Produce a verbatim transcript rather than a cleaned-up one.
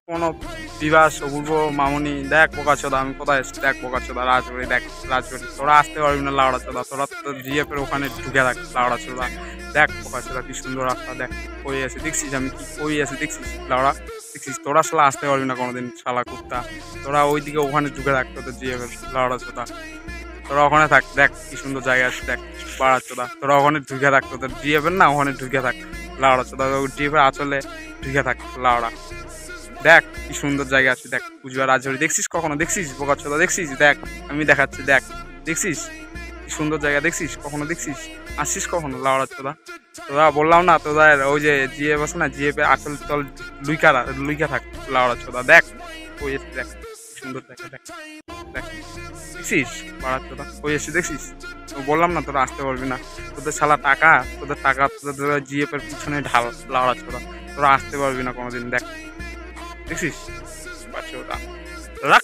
কোনো বিবাস অপূর্ব মামনি দেখ বোকাচোদা আমি কোথায় এসেছি দেখ বোকাচোদা রাজবাড়ি দেখ রাজবাড়ি তোরা আসতে পারবি না লাউড়া চোদা তোরা তো জিএফের ওখানে ঢুকে থাক লাউড়া চোদা দেখ বোকাচোদা কি সুন্দর রাস্তা দেখ কই আছে দেখছিস আমি কি কই আছে দেখছিস লাউড়া দেখছিস তোরা শালা আসতে পারবি না কোনোদিন শালা কুত্তা তোরা ওইদিকে ওখানে ঢুকে থাক তোদের জিএফের লাউড়া চোদা তোরা ওখানে থাক দেখ কি সুন্দর জায়গা আছে দেখ বাড়া চোদা তোরা ওখানে ঢুকে থাক তোদের জিএফের না ওখানে ঢুকে থাক লাউড়া চোদা জিএফের আচলে ঢুকে থাক লাউড়া দেখ কি সুন্দর জায়গা আছে দেখ কুচবিহার রাজবাড়ি দেখছিস কখনো দেখছিস বোকাচোদা দেখছিস দেখ আমি দেখাচ্ছি দেখ দেখছিস কি সুন্দর জায়গা দেখছিস কখনো দেখছিস আসছিস কখনো লাউড়া চোদা তোরা বললাম না তোদের ওই যে জিএফ আছে না জিএফ এর আসল তল লুইকা লুইকা থাক লাউড়া চোদা দেখ ওই এসে দেখ কি সুন্দর জায়গা দেখ দেখ দেখছিস বাড়া চোদা ওই এসে দেখছিস বললাম না তোরা আসতে পারবি না তোদের শালা টাকা তোদের টাকা তোদের জিএফ এর পিছনে ঢাল লাউড়া চোদা তোরা আসতে পারবি না কোনোদিন দেখ দেখছিস বাচ্চা রাখ